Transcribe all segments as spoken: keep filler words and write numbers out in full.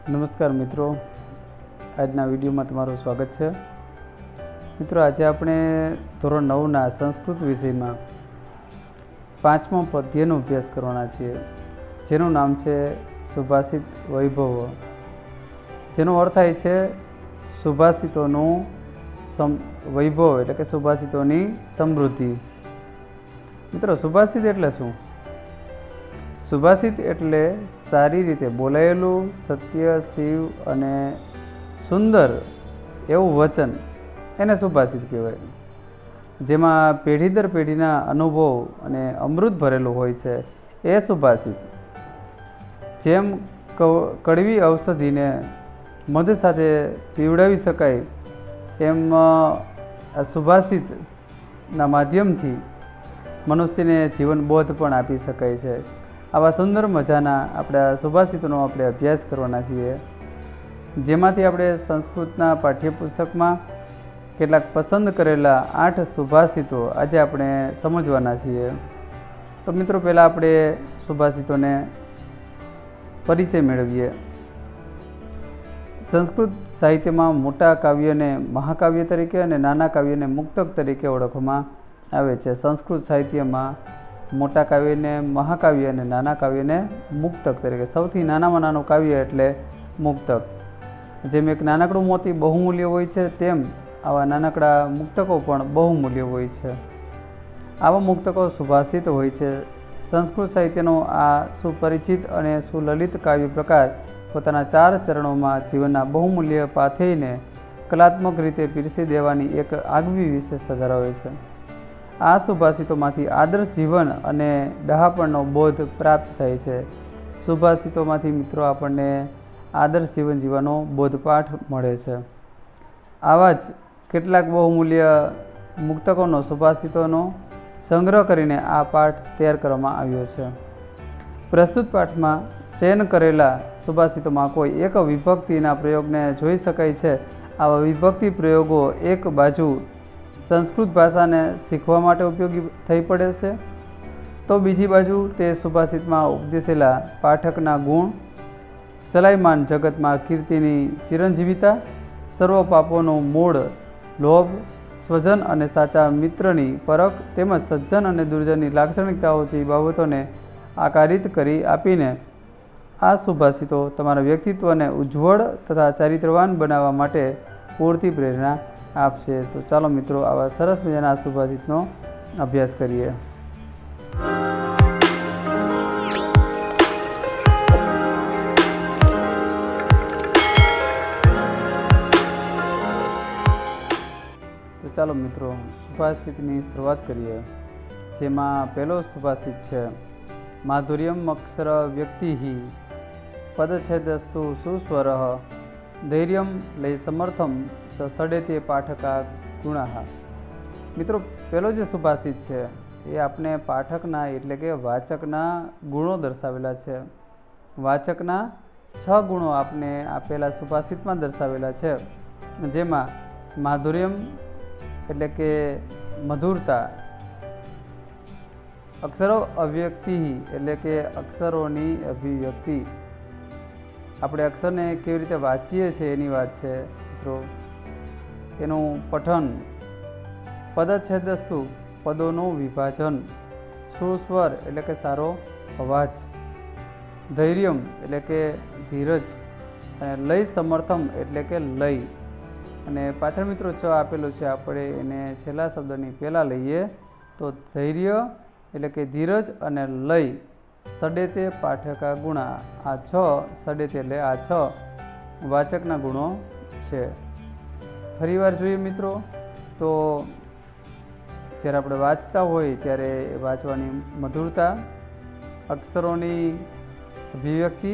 નમસ્કાર મિત્રો, આજના વિડીયોમાં તમારું સ્વાગત છે। મિત્રો, આજે આપણે ધોરણ નવના સંસ્કૃત વિષયમાં પાંચમા પદ્યનો અભ્યાસ કરવાના છીએ, જેનું નામ છે સુભાષિત વૈભવ, જેનો અર્થ થાય છે સુભાષિતોનું સમ વૈભવ એટલે કે સુભાષિતોની સમૃદ્ધિ। મિત્રો, સુભાષિત એટલે શું? સુભાષિત એટલે સારી રીતે બોલાયેલું, સત્ય, શિવ અને સુંદર એવું વચન, એને સુભાષિત કહેવાય, જેમાં પેઢી દર પેઢીના અનુભવ અને અમૃત ભરેલું હોય છે, એ સુભાષિત। જેમ કડવી ઔષધિને મધ સાથે પીવડાવી શકાય, એમ આ સુભાષિતના માધ્યમથી મનુષ્યને જીવન બોધ પણ આપી શકાય છે। આવા સુંદર મજાના આપણા સુભાષિતોનો આપણે અભ્યાસ કરવાના છીએ, જેમાંથી આપણે સંસ્કૃતના પાઠ્યપુસ્તકમાં કેટલાક પસંદ કરેલા આઠ સુભાષિતો આજે આપણે સમજવાના છીએ। તો મિત્રો, પહેલાં આપણે સુભાષિતોને પરિચય મેળવીએ। સંસ્કૃત સાહિત્યમાં મોટા કાવ્યને મહાકાવ્ય તરીકે અને નાના કાવ્યને મુક્તક તરીકે ઓળખવામાં આવે છે। સંસ્કૃત સાહિત્યમાં મોટા કાવ્યને મહાકાવ્ય અને નાના કાવ્યને મુક્તક તરીકે, સૌથી નાનામાં નાનું કાવ્ય એટલે મુક્તક। જેમ એક નાનકડું મોતી બહુમૂલ્ય હોય છે, તેમ આવા નાનકડા મુક્તકો પણ બહુમૂલ્ય હોય છે। આવા મુક્તકો સુભાષિત હોય છે। સંસ્કૃત સાહિત્યનો આ સુપરિચિત અને સુલલિત કાવ્ય પ્રકાર પોતાના ચાર ચરણોમાં જીવનના બહુમૂલ્ય પાથેયને કલાત્મક રીતે પીરસી દેવાની એક આગવી વિશેષતા ધરાવે છે। આ સુભાષિતોમાંથી આદર્શ જીવન અને ડહાપણનો બોધ પ્રાપ્ત થાય છે। સુભાષિતોમાંથી મિત્રો આપણને આદર્શ જીવન જીવવાનો બોધપાઠ મળે છે। આવા જ કેટલાક બહુમૂલ્ય મુક્તકોનો, સુભાષિતોનો સંગ્રહ કરીને આ પાઠ તૈયાર કરવામાં આવ્યો છે। પ્રસ્તુત પાઠમાં ચયન કરેલા સુભાષિતોમાં કોઈ એક વિભક્તિના પ્રયોગને જોઈ શકાય છે। આવા વિભક્તિ પ્રયોગો એક બાજુ સંસ્કૃત ભાષાને શીખવા માટે ઉપયોગી થઈ પડે છે, તો બીજી બાજુ તે સુભાષિતમાં ઉપદેશેલા પાઠકના ગુણ, ચલાયમાન જગતમાં કીર્તિની ચિરંજીવિતા, સર્વ પાપોનું મૂળ લોભ, સ્વજન અને સાચા મિત્રની પરખ તેમજ સજ્જન અને દુર્જનની લાક્ષણિકતાઓ જેવી બાબતોને આકારિત કરી આપીને આ સુભાષિતો તમારા વ્યક્તિત્વને ઉજ્જવળ તથા ચારિત્રવાન બનાવવા માટે પૂરતી પ્રેરણા આપશે। તો ચાલો મિત્રો, આવા સરસ મજાના સુભાષિતનો અભ્યાસ કરીએ। તો ચાલો મિત્રો, સુભાષિતની શરૂઆત કરીએ, જેમાં પહેલો સુભાષિત છે માધુર્યમ અક્ષર વ્યક્તિ પદછેદસ્તુ સુસ્વરઃ ધૈર્યમ લઈ સમર્થમ સડેતે પાઠકા ગુણાહ। મિત્રો, પહેલો જે સુભાષિત છે એ આપણે પાઠકના એટલે કે વાચકના ગુણો દર્શાવેલા છે। વાચકના છ ગુણો આપણે આપેલા સુભાષિતમાં દર્શાવેલા છે, જેમાં માધુર્યમ એટલે કે મધુરતા, અક્ષરો અવ્યક્તિ એટલે કે અક્ષરોની અભિવ્યક્તિ, આપણે અક્ષરને કેવી રીતે વાંચીએ છીએ એની વાત છે મિત્રો, એનું પઠન, પદછેદસ્તુ પદોનું વિભાજન, સુસ્વર એટલે કે સારો અવાજ, ધૈર્યમ એટલે કે ધીરજ, અને લય સમર્થમ એટલે કે લય, અને પાછળ મિત્રો ચ આપેલું છે, આપણે એને છેલ્લા શબ્દની પહેલાં લઈએ તો ધૈર્ય એટલે કે ધીરજ અને લય સડેતે પાઠકા ગુણા, આ છ સડેતે એટલે આ છ વાચકના ગુણો છે। ફરીવાર જોઈએ મિત્રો, તો જ્યારે આપણે વાંચતા હોય ત્યારે વાંચવાની મધુરતા, અક્ષરોની અભિવ્યક્તિ,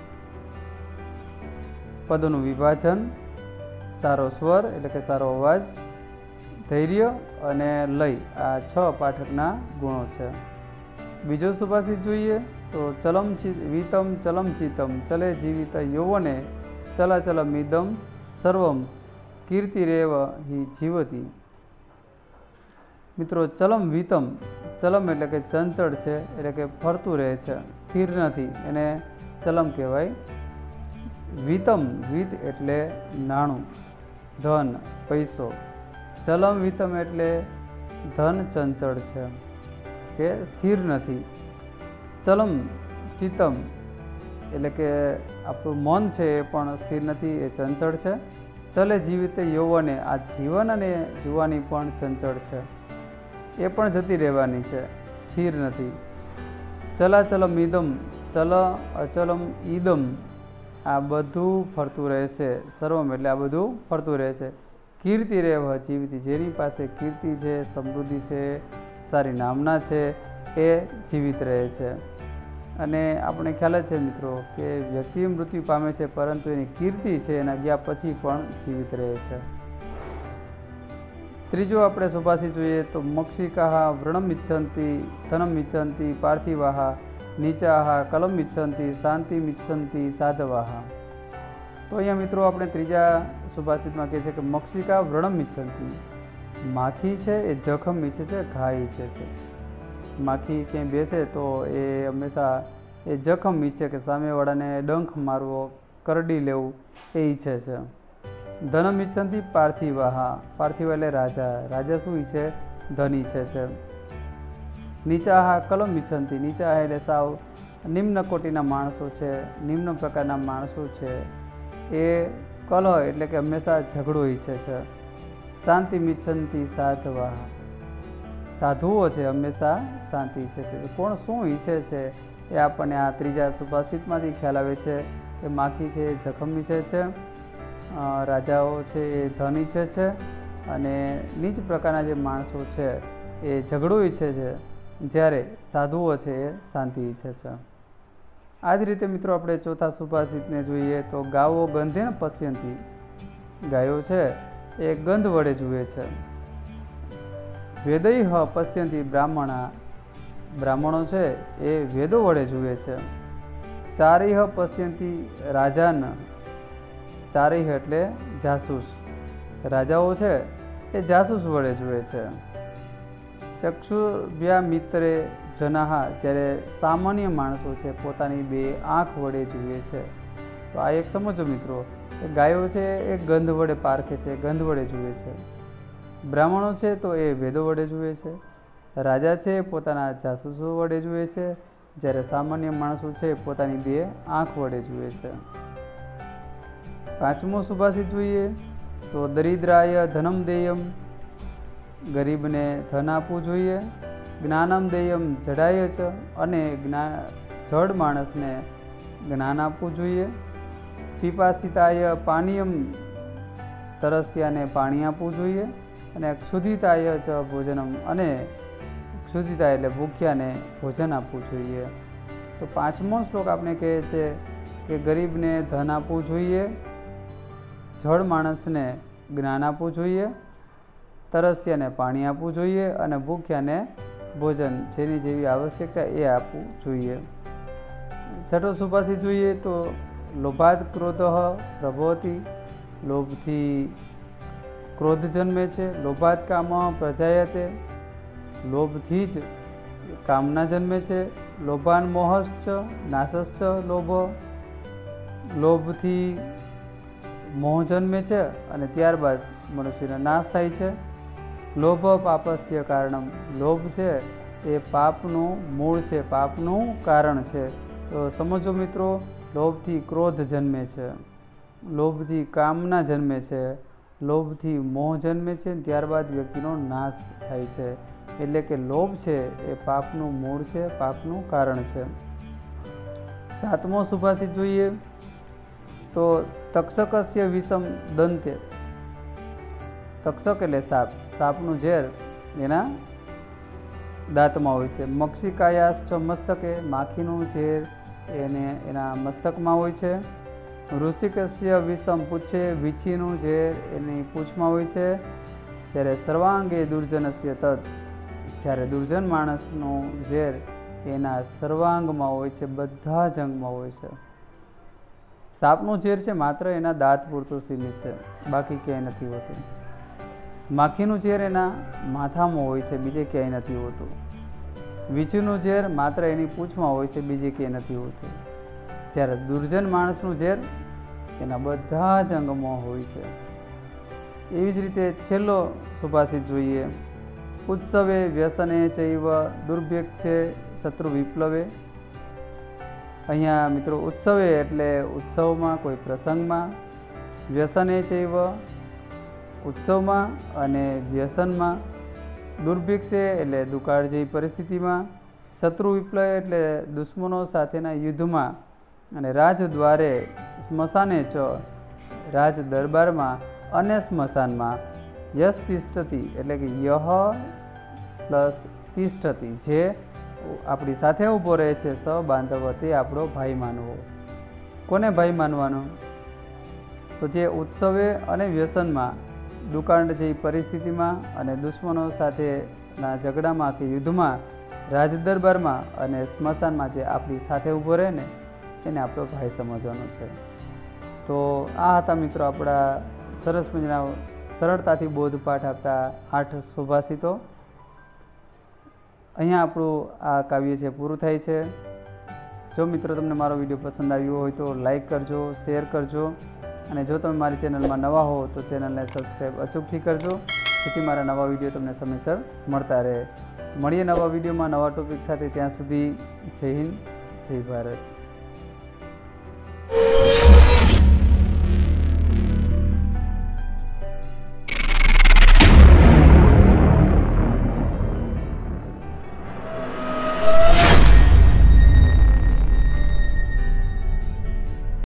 પદોનું વિભાજન, સારો સ્વર એટલે કે સારો અવાજ, ધૈર્ય અને લય, આ છ પાઠકના ગુણો છે। બીજો સુભાષિત જોઈએ તો ચલમ વીતમ ચલમ ચિતમ ચલે જીવિત યૌવને ચલાચલમિદમ સર્વમ કીર્તિરેવ હિ જીવતી। મિત્રો, ચલમ વીતમ, ચલમ એટલે કે ચંચળ છે એટલે કે ફરતું રહે છે, સ્થિર નથી, એને ચલમ કહેવાય। વિતમ, વિત એટલે નાણું, ધન, પૈસો. ચલમ વિતમ એટલે ધન ચંચળ છે કે સ્થિર નથી. ચલમ ચિતમ એટલે કે આપણું મન છે એ પણ સ્થિર નથી, એ ચંચળ છે. ચલે જીવિતે યૌવને, આ જીવન અને જુવાની પણ ચંચળ છે, એ પણ જતી રહેવાની છે, સ્થિર નથી. ચલાચલમ ઈદમ, ચલ અચલમ ઈદમ, આ બધું ફરતું રહે છે. સર્વમ એટલે આ બધું ફરતું રહે છે. કીર્તિ રેવ જીવતી, જેની પાસે કીર્તિ છે, સમૃદ્ધિ છે, સારી નામના છે, એ જીવિત રહે છે. અને આપણે ખ્યાલ જ છે મિત્રો કે વ્યક્તિ મૃત્યુ પામે છે, પરંતુ એની કીર્તિ છે એના ગયા પછી પણ જીવિત રહે છે. ત્રીજો આપણે સુભાષિત જોઈએ તો મક્ષિકાહ વ્રણમ ઇચ્છંતી ધનમ ઇચ્છંતી પાર્થિવાહ નીચાહ કલમ ઇચ્છંતી શાંતિ ઇચ્છંતી સાધવાહ. તો અહીંયા મિત્રો આપણે ત્રીજા સુભાષિતમાં કહે છે કે મક્ષિકા વ્રણમ ઇચ્છંતી, માખી છે એ જખમ ઈચ્છે છે, ઘા ઈચ્છે છે. માખી ક્યાંય બેસે તો એ હંમેશા એ જખમ ઈચ્છે કે સામેવાળાને ડંખ મારવો, કરડી લેવું એ ઈચ્છે છે. ધનમ ઇચ્છંતી પાર્થિવાહ, પાર્થિવા એટલે રાજા, રાજા શું ઈચ્છે? ધન ઈચ્છે છે. નીચાહ કલમ ઇચ્છંતી, નીચા એટલે સાવ નિમ્ન કોટીના માણસો છે, નિમ્ન પ્રકારના માણસો છે, એ કલહ એટલે કે હંમેશા ઝઘડો ઈચ્છે છે. શાંતિ મિચ્છંતી સાધવાહ, સાધુઓ છે હંમેશા શાંતિ ઈચ્છે છે. કોણ શું ઈચ્છે છે એ આપણને આ ત્રીજા સુભાષિતમાંથી ખ્યાલ આવે છે કે માખી છે એ જખમ ઈચ્છે છે, રાજાઓ છે એ ધન ઈચ્છે છે, અને નીચ પ્રકારના જે માણસો છે એ ઝઘડો ઈચ્છે છે, જ્યારે સાધુઓ છે એ શાંતિ ઈચ્છે છે. આ જ રીતે મિત્રો આપણે ચોથા સુભાષિતને જોઈએ તો ગાવો ગંધેન પશ્યંતી, ગાયો છે એ ગંધ વડે જુએ છે. વેદૈહ પશ્યંતી બ્રાહ્મણા, બ્રાહ્મણો છે એ વેદો વડે જુએ છે. ચારિહ પશ્યંતી રાજાન, ચારિહ એટલે જાસૂસ, રાજાઓ છે એ જાસૂસ વડે જુએ છે. ચક્ષુભ્યા મિત્રે જનાહા, જ્યારે સામાન્ય માણસો છે પોતાની બે આંખ વડે જુએ છે. તો આ એક સમજો મિત્રો, એ ગાયો છે એ ગંધ વડે પારખે છે, ગંધ વડે જુએ છે. બ્રાહ્મણો છે તો એ વેદો વડે જુએ છે. રાજા છે પોતાના જાસૂસો વડે જુએ છે, જ્યારે સામાન્ય માણસો છે પોતાની બે આંખ વડે જુએ છે. પાંચમો સુભાષિત જોઈએ તો દરિદ્રાય ધનમ દેયમ, ગરીબને ધન આપવું જોઈએ. જ્ઞાનમ દેયમ જડાય ચ, અને જ્ઞાન જડ માણસને જ્ઞાન આપવું જોઈએ. પીપાસિતાય પાનીયમ, તરસ્યાને પાણી આપવું જોઈએ. અને ક્ષુધિતાય ચ ભોજનમ, અને ક્ષુધિતા એટલે ભૂખ્યાને ભોજન આપવું જોઈએ. તો પાંચમો શ્લોક આપણે કહે છે કે ગરીબને ધન આપવું જોઈએ, જડ માણસને જ્ઞાન આપવું જોઈએ, તરસ્યાને પાણી આપવું જોઈએ, અને ભૂખ્યાને ભોજન જેની જેવી આવશ્યકતા એ આપવું જોઈએ. છઠ્ઠો સુભાષિત જોઈએ તો લોભાત ક્રોધ પ્રભવતી, લોભથી ક્રોધ જન્મે છે. લોભાત કામ પ્રજાયતે, લોભથી જ કામના જન્મે છે. લોભાન મોહશ્ચ નાશશ્ચ લોભ, લોભથી મોહ જન્મે છે અને ત્યારબાદ મનુષ્યનો નાશ થાય છે. લોભ પાપસ્ય કારણમ, લોભ છે એ પાપનું મૂળ છે, પાપનું કારણ છે. તો સમજો મિત્રો, લોભથી ક્રોધ જન્મે છે, લોભથી કામના જન્મે છે, લોભથી મોહ જન્મે છે, ત્યારબાદ વ્યક્તિનો નાશ થાય છે. એટલે કે લોભ છે એ પાપનું મૂળ છે, પાપનું કારણ છે. સાતમો સુભાષિત જોઈએ તો તક્ષકસ્ય વિષમ દંતે, તક્ષક એટલે સાપ, સાપનું ઝેર એના દાંતમાં હોય છે. મક્ષિકાયાશ્ચ મસ્તકે, માખીનું ઝેર એને એના મસ્તકમાં હોય છે. વૃશ્ચિકસ્ય વિષમ પૂછે, વીછીનું ઝેર એની પૂંછમાં હોય છે. જ્યારે સર્વાંગે દુર્જનસ્ય તત, જ્યારે દુર્જન માણસનું ઝેર એના સર્વાંગમાં હોય છે, બધા જ અંગમાં હોય છે. સાપનું ઝેર છે માત્ર એના દાંત પૂરતું સીમિત છે, બાકી ક્યાંય નથી હોતું. માખીનું ઝેર એના માથામાં હોય છે, બીજે ક્યાંય નથી હોતું. વીછીનું ઝેર માત્ર એની પૂંછમાં હોય છે, બીજે ક્યાંય નથી હોતું. જ્યારે દુર્જન માણસનું ઝેર એના બધા જ અંગમાં હોય છે। એવી જ રીતે છેલ્લો સુભાષિત જોઈએ, ઉત્સવે વ્યસને ચૈવ દુર્ભિક્ષે શત્રુ વિપ્લવે। અહીંયા મિત્રો ઉત્સવે એટલે ઉત્સવમાં, કોઈ પ્રસંગમાં, વ્યસને ચૈવ ઉત્સવમાં અને વ્યસનમાં, દુર્ભિક્ષે એટલે દુકાળ જેવી પરિસ્થિતિમાં, શત્રુ વિપ્લવ એટલે દુશ્મનો સાથેના યુદ્ધમાં, અને રાજદ્વારે સ્મશાને ચ રાજ દરબારમાં અને સ્મશાનમાં, યશ તિષ્ઠતિ એટલે કે યહ પ્લસ તિષ્ઠતિ જે આપણી સાથે ઊભો રહે છે, સ બાંધવ તે આપણો ભાઈ માનવો। કોને ભાઈ માનવાનો? તો જે ઉત્સવે અને વ્યસનમાં, દુકાળ જેવી પરિસ્થિતિમાં અને દુશ્મનો સાથેના ઝઘડામાં કે યુદ્ધમાં, રાજદરબારમાં અને સ્મશાનમાં જે આપણી સાથે ઊભો રહે ને એને આપણો ભાઈ સમજવાનો છે। તો આ હતા મિત્રો આપણા સરસ મજાના સરળતાથી બોધપાઠ આપતા આઠ સુભાષિતો। અહીંયા આપણું આ કાવ્ય છે પૂરું થાય છે। જો મિત્રો તમને મારો વિડીયો પસંદ આવ્યો હોય તો લાઈક કરજો, શેર કરજો, અને જો તમે મારી ચેનલમાં નવા હો તો ચેનલને સબસ્ક્રાઈબ અચૂકથી કરજો, જેથી મારા નવા વિડીયો તમને સમયસર મળતા રહે। મળીએ નવા વિડીયોમાં નવા ટોપિક સાથે, ત્યાં સુધી જય હિન્દ, જય ભારત।